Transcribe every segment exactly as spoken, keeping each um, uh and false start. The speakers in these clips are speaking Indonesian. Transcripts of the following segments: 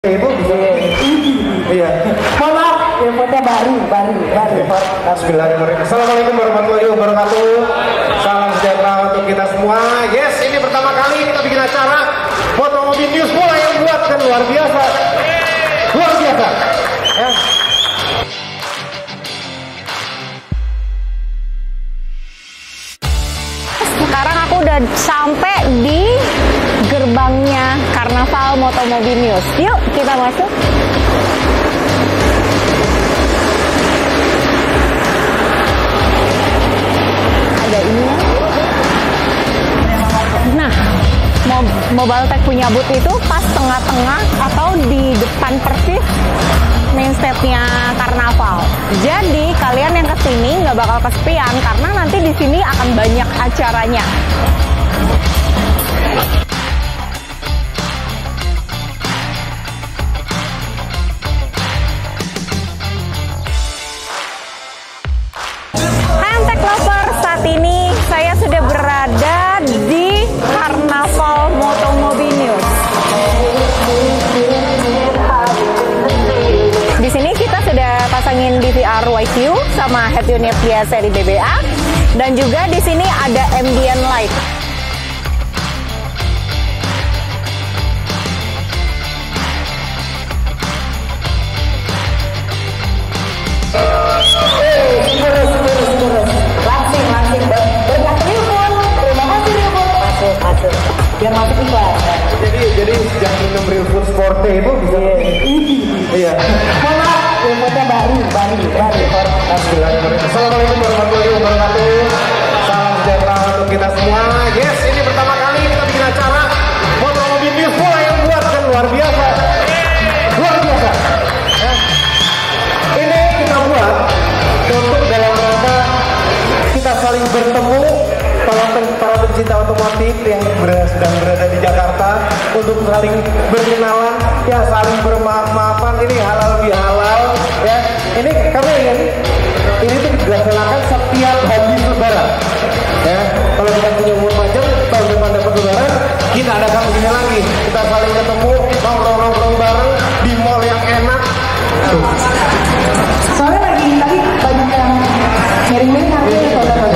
Itu bisa. Iya. Mohon maaf, infonya baru, baru, baru. Bismillahirrahmanirrahim. Assalamualaikum warahmatullahi wabarakatuh. Salam sejahtera untuk kita semua. Yes, ini pertama kali kita bikin acara Motomobil News Bola yang buat kan luar biasa. Luar biasa. Ya. Sekarang aku udah sampai di gerbangnya Karnaval Motomobil News. Yuk kita masuk. Ada ini. Nah, Mobile Tech punya booth itu pas tengah-tengah atau di depan persis main stage-nya Karnaval. Jadi kalian yang kesini nggak bakal kesepian karena nanti di sini akan banyak acaranya. Hai Tech Lover, saat ini saya sudah berada di Karnaval Motomobil News. Di sini kita sudah pasangin D V R Wide View sama head unit dia seri B B A, dan juga di sini ada ambient light. Langsing, langsing. Berkat Rilfun. Terima kasih Rilfun. Masuk, masuk. Biar masuk iklan. Jadi jadi yang minum Rilfun Sporte itu bisa. Iya. Mohon maaf, infonya baru, baru, baru. Bismillahirrahmanirrahim. Assalamualaikum warahmatullahi wabarakatuh. Salam sejahtera untuk kita semua. Yes, ini pertama kali kita bikin acara Motomobil News Bola yang buat kan luar biasa. Luar biasa. Ya. Ini kita buat untuk dalam rangka kita saling bertemu para, para pencinta otomotif yang berada, sedang berada di Jakarta untuk saling berkenalan, ya saling bermaaf-maafan. Ini halal bihalal, ya. Ini kami ingin ini tuh dilaksanakan setiap habis lebaran, ya. Kalau kita punya umur panjang, tahun depan dapat lebaran, kita adakan begini lagi. Kita saling ketemu, nongkrong-nongkrong bareng di mall yang enak. Tuh. Soalnya lagi tadi banyak yang sharing-sharing harganya saudara.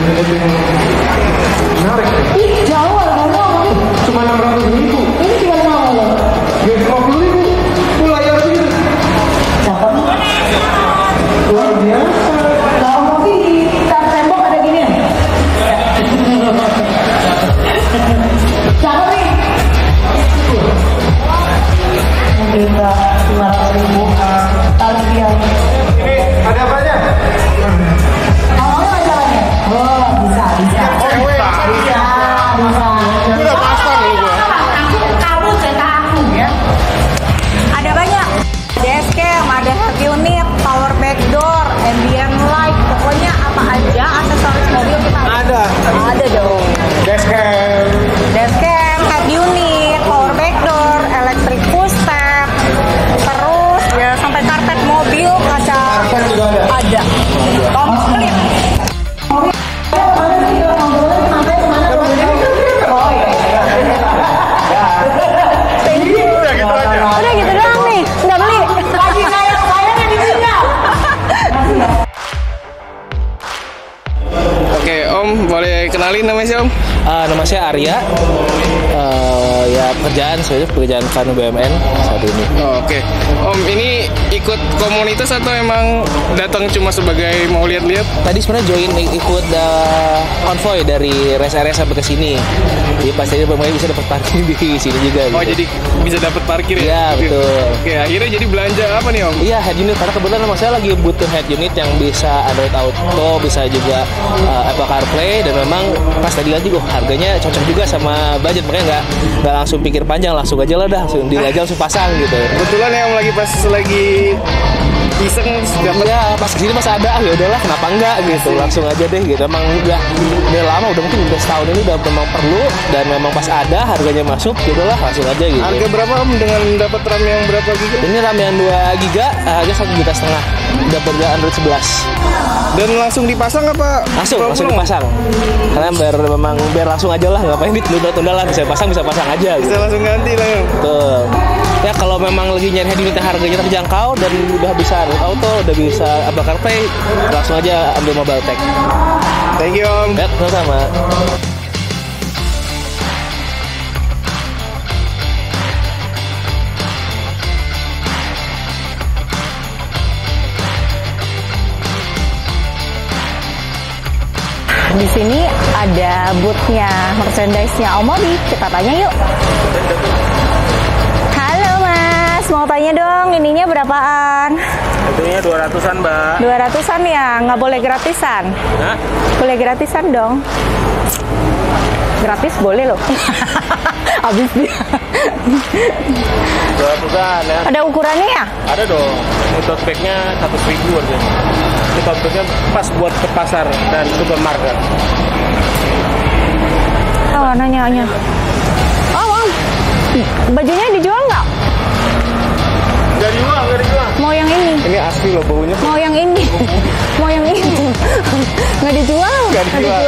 Menarik. Ih, jauh harganya ini. Cuma enam ratus ribu. Ini tinggal mau loh. Ya lima puluh ribu. Itu layar gitu. Cakep. Luar biasa. Kalau mau sih di tar tembok ada gini ya. Cakep nih. Mungkin lima ratus ribu. Tali dia. Ini ada apanya? Awalnya acaranya. Oh, bisa, bisa. Oh, bisa. Bisa, bisa. Udah pasang loh gua. Aku kamu cerita aku ya. Ada banyak. Dashcam, ada head unit, power back door, ambient light, pokoknya apa aja aksesoris mobil kita ada. Ada. Ada dong. Dashcam. Dashcam, head unit, power back door, electric push step, terus ya sampai karpet mobil, kaca Karpet juga ada. ada. Komplit. Oh iya. Udah gitu aja. Udah gitu doang nih, nggak beli. Lagi kayak saya kan di sini. Oke, Om, boleh kenalin namanya sih, Om? Uh, nama saya Arya. Uh, ya pekerjaan saya pekerjaan Kanu B M N saat ini. Oh, Oke, Om, ini ikut komunitas atau emang datang cuma sebagai mau lihat-lihat? Tadi sebenarnya join ikut uh, konvoy dari rest area sampai ke sini. Jadi pasti pemain bisa dapat parkir di sini juga. Oh, gitu. jadi bisa dapat parkir ya? Iya, betul. Oke, akhirnya jadi belanja apa nih, Om? Iya, head unit karena kebetulan memang saya lagi butuh head unit yang bisa Android Auto, bisa juga uh, Apple CarPlay, dan memang pas tadi lihat juga harganya cocok juga sama budget, makanya nggak nggak langsung pikir panjang, langsung aja lah dah, langsung di aja langsung pasang gitu. Kebetulan yang lagi pas lagi iseng dapat. Ya pas kesini pas ada, ya udahlah kenapa enggak gitu, langsung aja deh gitu. Emang udah udah lama, udah mungkin udah setahun ini udah memang perlu dan memang pas ada harganya masuk, ya udahlah langsung aja gitu. Harga berapa Om dengan dapat RAM yang berapa giga? Ini RAM yang dua giga, harga satu juta setengah. Dapat Android sebelas. Dan langsung dipasang apa? Langsung, Belum? langsung dipasang. Karena biar memang biar langsung aja lah, ngapain ditunda-tunda lah, bisa pasang bisa pasang aja. Gitu. Bisa langsung ganti lah ya. Betul. Ya kalau memang lagi nyari head unit harganya terjangkau dan udah bisa Android Auto, udah bisa Apple CarPlay, langsung aja ambil Mobile Tech. Thank you Om. Ya, sama-sama. Di sini ada booth-nya merchandise-nya Om Mobi. Kita tanya yuk. Halo Mas, mau tanya dong, ininya berapaan? Harganya dua ratusan, Mbak. dua ratusan ya, nggak boleh gratisan? Hah? Boleh gratisan dong. Gratis boleh loh. Habis dia. dua ratusan ya. Ada ukurannya ya? Ada dong. Ini tote bag-nya seratus ribu harganya. Ini tote bag-nya pas buat ke pasar dan supermarket. Oh, nanya-nanya. Oh, Om. Bajunya dijual nggak? Nggak dijual, nggak dijual. Mau yang ini? Ini asli loh baunya. Mau yang ini? Mau yang itu? Nggak dijual? Nggak dijual.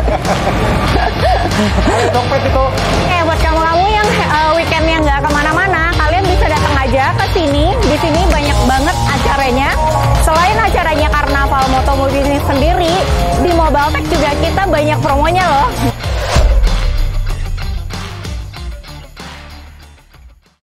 Dompet itu. Oke, buat kamu-kamu yang uh, weekendnya nggak kemana-mana, kalian bisa datang aja ke sini. Di sini banyak banget acaranya. Selain acaranya Karnaval Moto Mobil ini sendiri, di Mobile Tech juga kita banyak promonya loh.